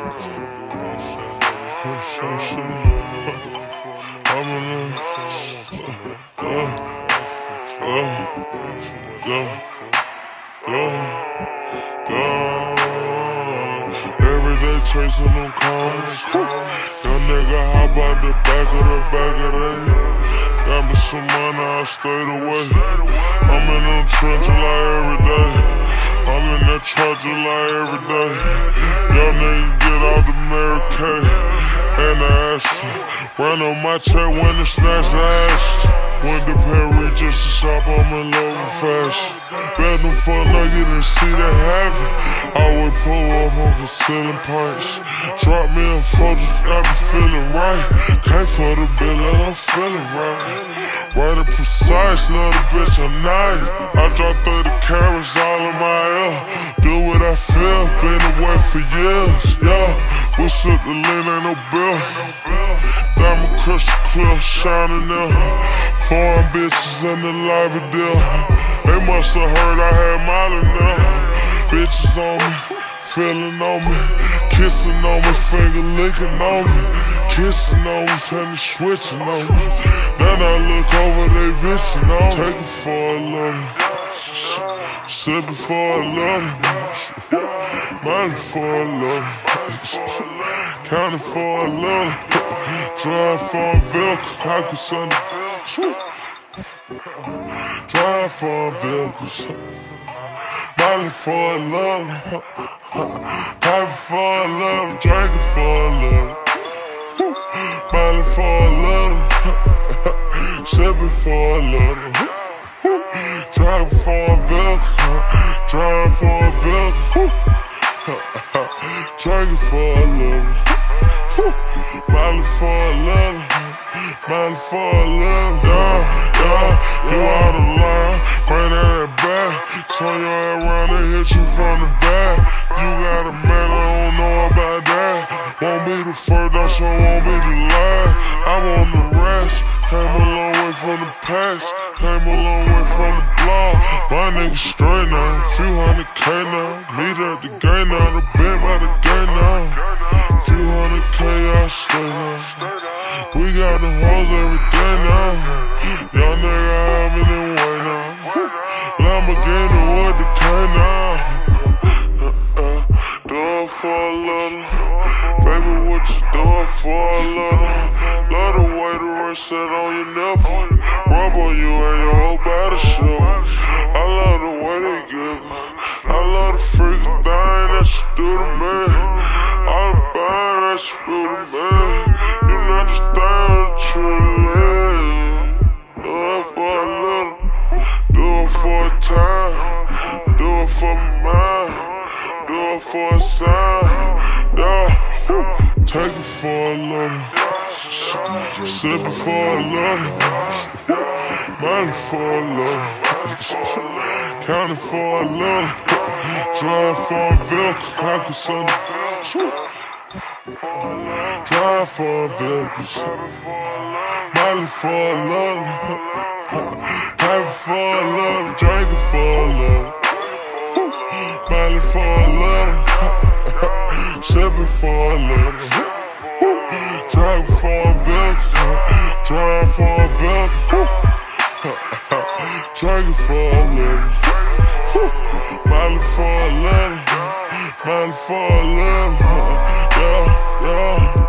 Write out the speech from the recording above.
Everyday chasing them commas. Young nigga hop out the back of that. Got me some money, I stayed away. I'm in them trenches like every day. I'm in that charger like every day. Young nigga get out the Mary Kay and the Ashley. Run on my check when the snacks asked. Went to Paris just to shop, I'm in love with fashion. Bet them fuck nugget and see that happen. I would pull up on concealing pints. Drop me a photo, got me feeling right. Came for the bill and I'm feeling right. Right and precise, love the bitch, I'm nice. I dropped 30 carats all in my ear. Do what I feel, been away for years. Yeah, we shook the lean, ain't no bill. Diamond crystal clear, shining there. Foreign bitches in the lobby deal. They must have heard I had mine in there. Bitches on me, feeling on me, kissing on me, finger licking on me, kissing on me, finna switching on me. Then I look over, they bitching on me. Take it for a little, sipping for a little, money for a little, counting for a little, drive for a vehicle, I could send it. Drive for a vehicle, Molly for a love, Poppy for a love, drinking for a love, Molly for a love, sipping for a love, driving for a vehicle, driving for a vehicle, drinking for a love, Molly for a love, Molly for a love, you out of line, bring that back, turn your head around and hit you from the back. You got a man, I don't know about that. Won't be the first, I sure won't be the last. I'm on the rest, came a long way from the past, came a long way from the block. My nigga straight now, few hundred K now. Meet at the gate now, the bed by the gate now. Few hundred K, I stay now. We got the hoes every day now. Young nigga having it way now. Lamborghini with the K now. Do it for a little. Baby, what you doing for a little? Love the way the wrist set on your nipple. Rub on you and your whole body show. I love the way they giggle. I love the freaky thing that you do to me. All the bad that you do to me. You know just thing truly. Do it for a little. Do it for a time. Do it for my mind. Do it for a sign. Yeah. Take it for a little. Sipping for a little. Money for a little. Counting for a little. Drive for a vehicle. I could send it. Drive for a vehicle. Molly for a little. Happy for a little. Drinking for a little. Molly for a little. Sipping for a little. Drive for a vehicle. Drive for a vehicle. Drinking for a little. Molly for a little. Molly for a little. Yeah, yeah.